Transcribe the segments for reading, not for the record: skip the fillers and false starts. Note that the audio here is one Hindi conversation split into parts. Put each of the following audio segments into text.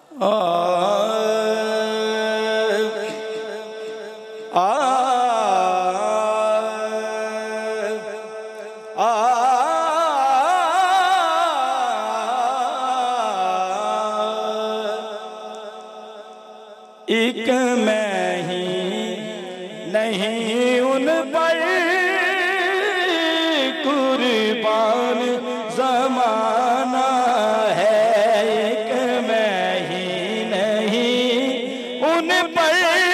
एक मैं ही नहीं उन पर कुर्बान ज़माना है। एक मैं ही नहीं उन पर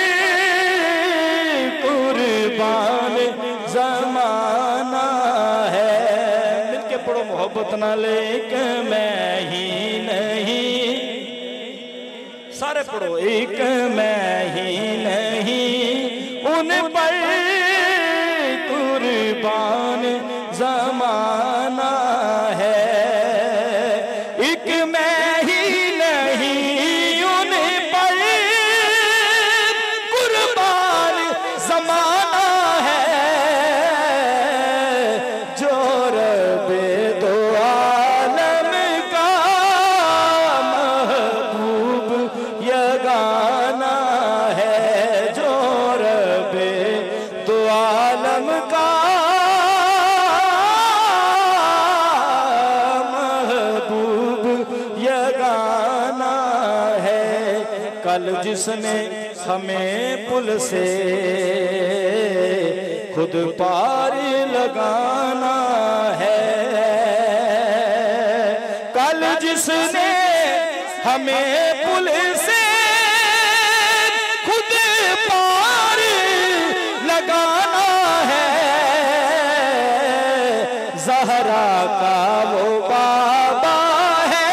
कुर्बान ज़माना है। मिलके पढ़ो मोहब्बत नाल। एक मैं ही नहीं, सारे पढ़ो। एक मैं ही नहीं उन पर कुर्बान ज़माना है। एक मैं ही नहीं उन पर कुर्बान ज़माना है। जो रब्बे दो आलम का महबूब यगाना है। जो रब्बे दो आलम का महबूब यगाना है। कल जिसने हमें पुल से खुद पार लगाना है। कल जिसने हमें पुल से खुद पार लगाना है। ज़हरा का वो बाबा है,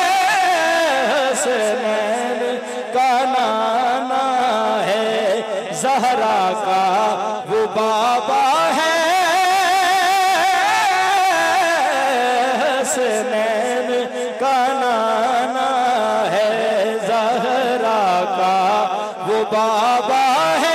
हसनैन का नाना है। ज़हरा का वो बाबा है, हसनैन का नाना है। ज़हरा का वो बाबा है,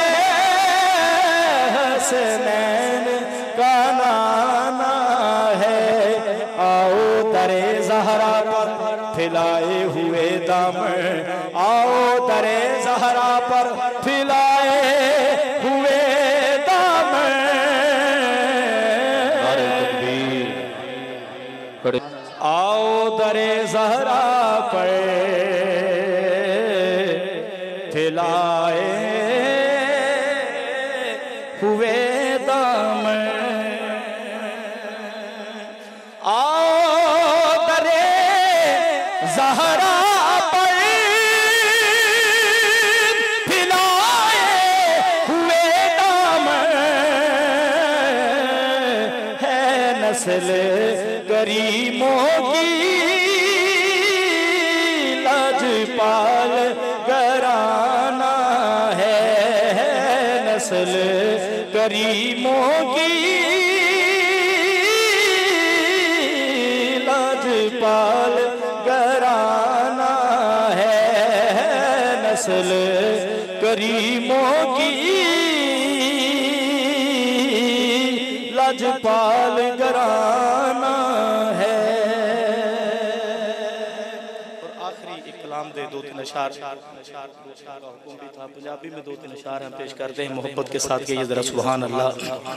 हसनैन का नाना है। आओ दरे ज़हरा पर फैलाए हुए दामन, आओ दरे ज़हरा पर फैलाए हुए दामन। आओ दरे ज़हरा पर फैलाए हुए दामन। आओ दरे ज़हरा पर फैलाए हुए दामन। है नस्ल करीमों की लाजपाल घराना है। नस्ल करीमों की लाजपाल घराना है। नस्ल करीमों की लाजपाल घराना है। और आखिरी एक कलाम दे दो तीन अशार का हुक्म भी था। पंजाबी में दो तीन अशार हम पेश करते हैं मोहब्बत के साथ। ये जरा सुभान अल्लाह।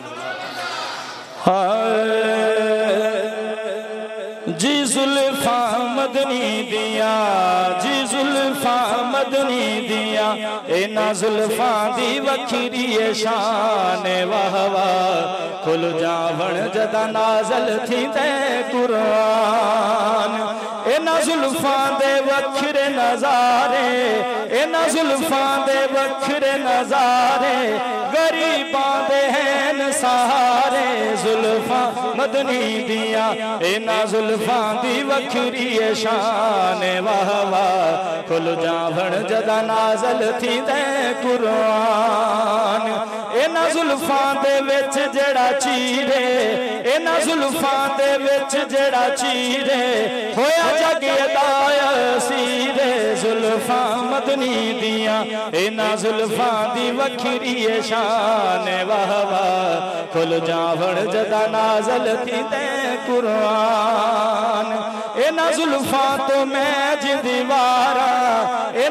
जी जुल्फा मदनी दिया, जी जुल्फा मदनी दिया। इना जुल्फा दी वखरी शान। वाह वाह खुल जावण जदा नाज़ल थी ते कुरान। इना जुल्फा दे वखरे नज़ारे, इना जुल्फा दे वखरे नज़ारे। गरीबां दे हैं सहारे। जुल्फा मदनी दिया, इना जुल्फा दी वखरी शान। वाह वाह खुल जावण जदा नाज़ल थी ते कुरान। इना जुल्फा दे विच जेड़ा चीरे, इना जुल्फा दे विच जेड़ा चीरे। होया जग अदाया सीरे। जुल्फा मदनी दिया, इना जुल्फा दी वखरी शान। वाह वाह खुल जावण जदा नाज़ल थी ते कुरान। इना जुल्फा तो मैं दीवारा,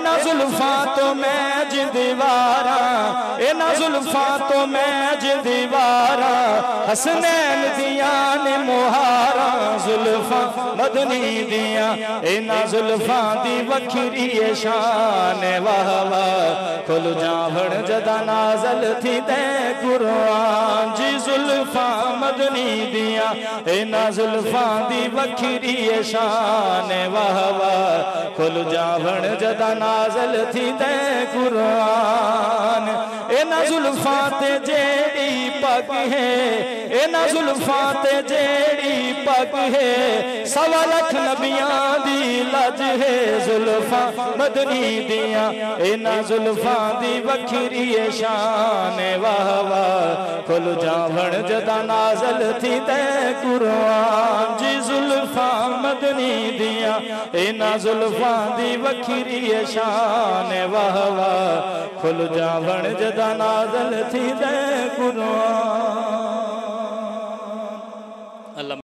इना जुल्फा तो मैं जिंदवारा, इना जुल्फा तो मैं जिंदवारा, हसनैन दिया ने मुहारा, जुल्फा मदनी दिया, इना जुल्फा दी वखरी शान, वाह वाह खुल जावण जदा नाजल थी दे कुरान जी, जुल्फा मदनी दिया, इना जुल्फा दी वखरी शान, वाह वाह खुल जावण जदा नाजल थी दे कुरान। इना जुल्फा ते जेड़ी पग है, इना जुल्फा ते जेड़ी पग है, सवा लख नबियां दी लज है, जुल्फा मदनी दिया, इना जुल्फा दी वखरी शान, वाह वाह खुल जावण जदा नाजल थी दे कुरान जी, जुल्फा मदनी दिया, इना जुल्फा दी वखरी शान, वाह वाह खुल जावण जदा नाजल थी दे कुरान।